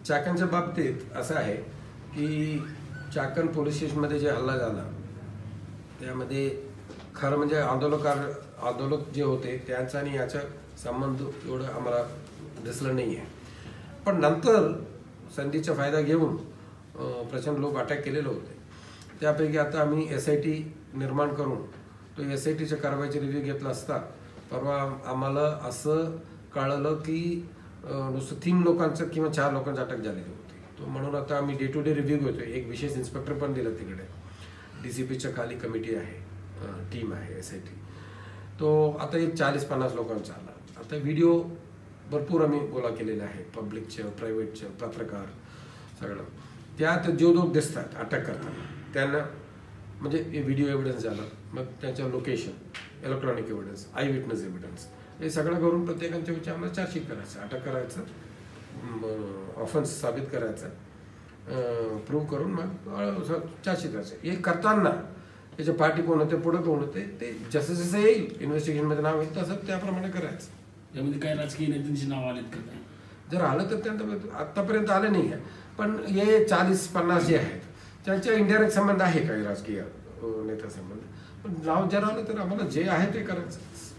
चाकणच्या बाबतीत असं आहे की चाकण पोलीस स्टेशनमध्ये जे हल्ला झाला त्यामध्ये खरं म्हणजे आंदोलक जे होते त्यांचा आणि याचा संबंध एवढं आम्हाला दिसलं नाही आहे. पण नंतर संधीचा फायदा घेऊन प्रचंड लोक अटॅक केलेले होते. त्यापैकी आता आम्ही SIT निर्माण करून तो SITच्या कारवाईचा रिव्ह्यू घेतला असता परवा आम्हाला असं कळलं की नुसतं 3 लोकांचं किंवा 4 लोकांचं अटक झालेली होती. तो म्हणून आता आम्ही डे टू डे रिव्ह्यू घेतोय. एक विशेष इन्स्पेक्टर पण दिलं तिकडे. DCPच्या खाली कमिटी आहे, टीम आहे SIT. तो आता एक 40-50 लोकांचा आला. आता व्हिडिओ भरपूर आम्ही गोळा केलेले आहे, पब्लिकच्या, प्रायव्हेटच्या, पत्रकार सगळं. त्यात जो लोक दिसतात अटक करताना त्यांना म्हणजे व्हिडिओ एव्हिडन्स झाला, मग त्याचं location, electronic evidence, eye witness evidence, हे सगळं करून प्रत्येकांच्या विचाराला चार्जशीट करायचं, अटक करायचं, ऑफेन्स साबित करायचं, प्रूव्ह करून मग चार्जशीट करायचं. हे करताना त्याच्या पार्टी कोण होते, पुढं कोण होते, ते जसं जसं येईल इन्व्हेस्टिगेशनमध्ये नाव येईल तसं त्याप्रमाणे करायचं. त्यामध्ये काही राजकीय नेत्यांची नाव आलेत का? जर आलं तर त्यांना आत्तापर्यंत आलं नाही आहे. पण हे 40-50 जे आहेत त्यांच्या इनडायरेक्ट संबंध आहे काही राजकीय नेत्यासंबंध. पण नाव जर आलं तर आम्हाला जे आहे ते करायचं.